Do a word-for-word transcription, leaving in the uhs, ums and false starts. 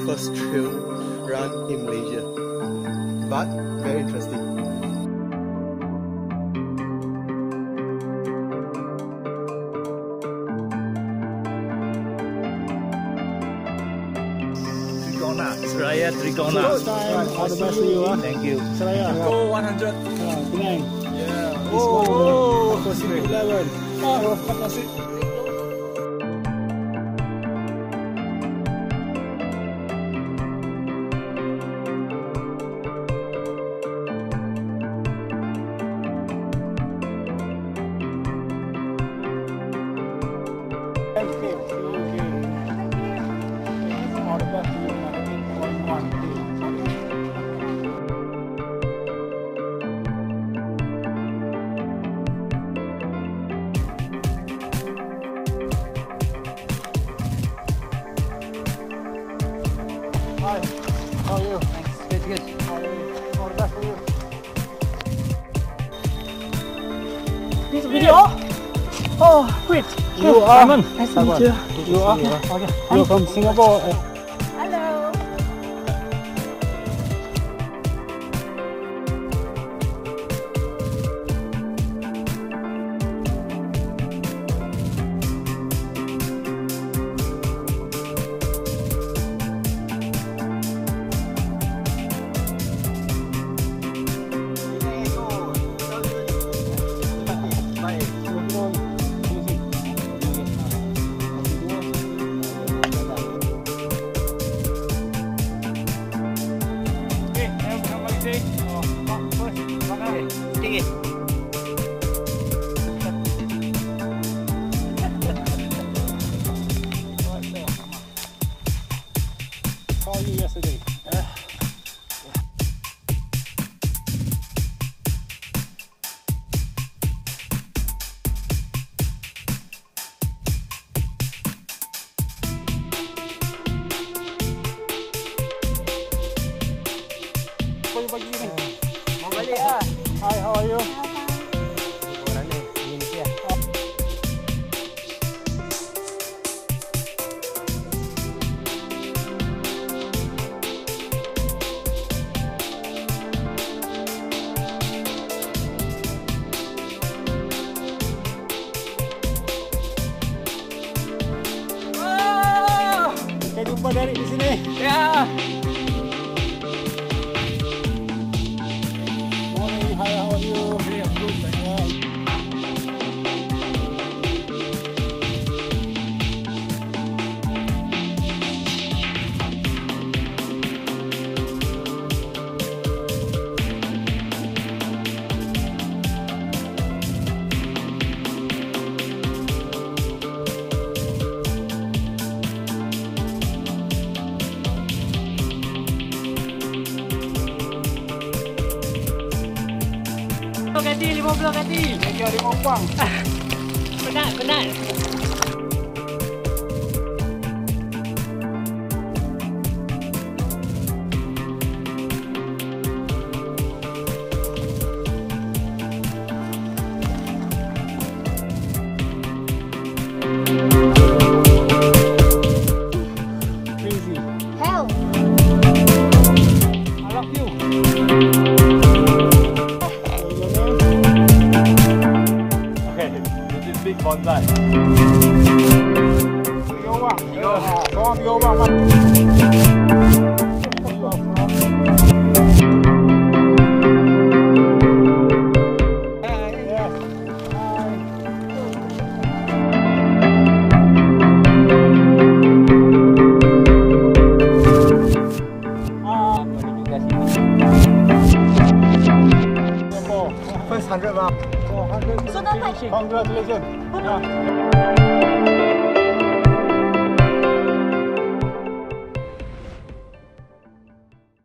first trail run in Malaysia, but very interesting. Seraya Trigona. All the best to you. Huh? Thank you. Seraya. Go one hundred. Uh, Penang. Yeah. This Oh, one for C P eleven. oh, fantastic. Okay. All the best to you. eight point one. Hi, how are you? Thanks. Good, good. How are you? All the best for you. This video? Oh, wait. You are Simon. Nice to meet you. You are? Okay. You're from Singapore. Hello. Saw you yesterday. Uh, pagi ni. Mau balik ah. Hi, how are you? Orang ni Indonesia. Kita jumpa Derek di sini. Ya. Morning, hi, how are you? Yeah, good. Yeah. Kati lima belas kati. Lagi ada uang. Penat, penat. Crazy. Hell. I love you. This is big bonsai. Tiga orang. Tiga orang. Korang tiga orang. Mat. Yes. Hi. Ah, Singapore. First hundred mile. four hundred. So don't touch it. Congratulations. Yeah.